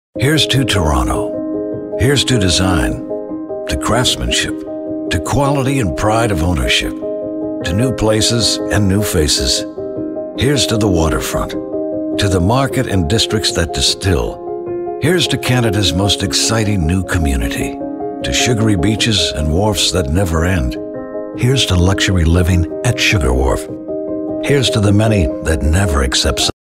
Here's to Toronto. Here's to design, to craftsmanship, to quality and pride of ownership, to new places and new faces. Here's to the waterfront, to the market and districts that distill. Here's to Canada's most exciting new community, to sugary beaches and wharfs that never end. Here's to luxury living at Sugar Wharf. Here's to the many that never accept